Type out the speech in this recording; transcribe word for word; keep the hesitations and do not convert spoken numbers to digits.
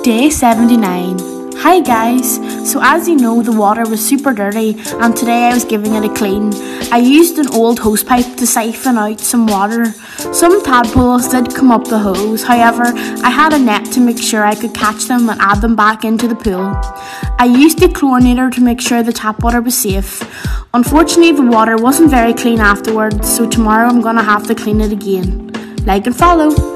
Day seventy-nine. Hi guys, so as you know the water was super dirty and today I was giving it a clean. I used an old hosepipe to siphon out some water. Some tadpoles did come up the hose, however I had a net to make sure I could catch them and add them back into the pool. I used the chlorinator to make sure the tap water was safe. Unfortunately the water wasn't very clean afterwards, so tomorrow I'm gonna have to clean it again. Like and follow.